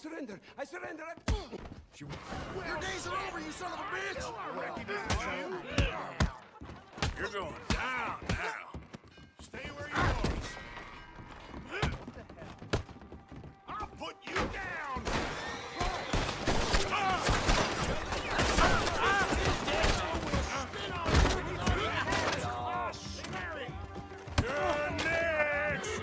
surrender. I surrender. Your days are over, you son of a bitch! You're going down now. Stay where you are. I'll put you down. You're next.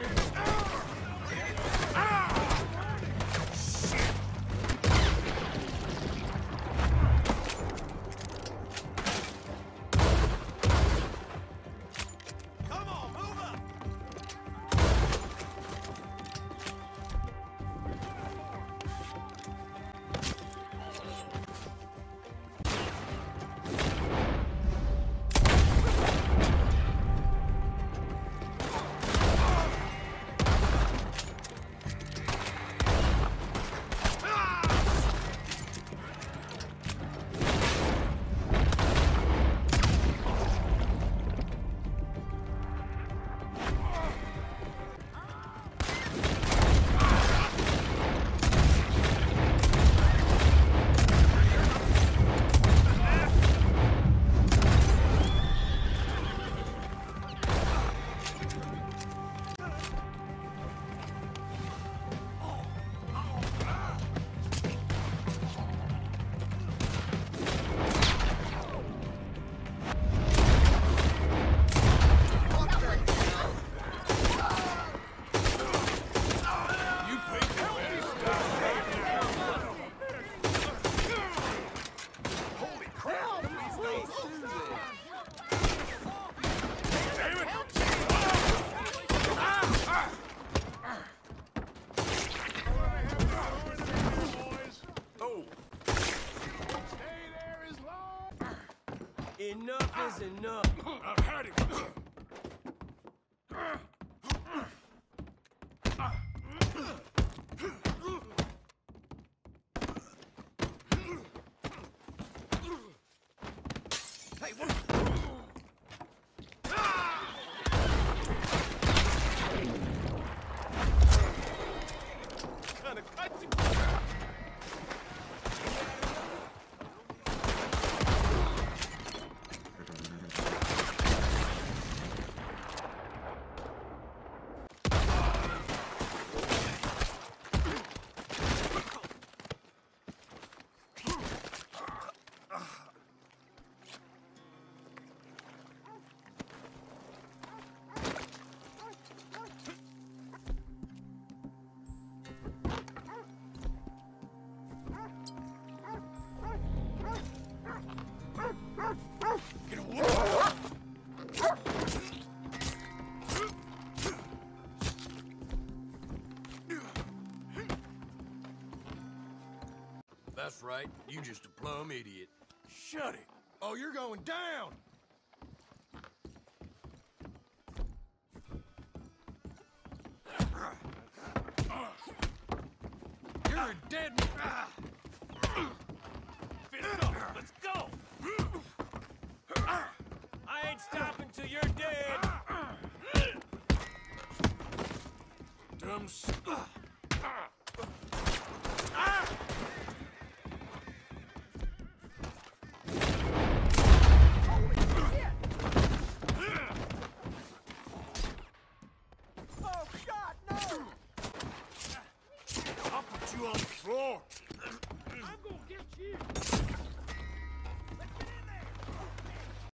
Enough is enough. I've had it. Hey, what? That's right. You just a plumb idiot. Shut it. Oh, you're going down! You're a dead man. Fist up. Let's go. I ain't stopping till you're dead. Dumb I'll put you on the floor.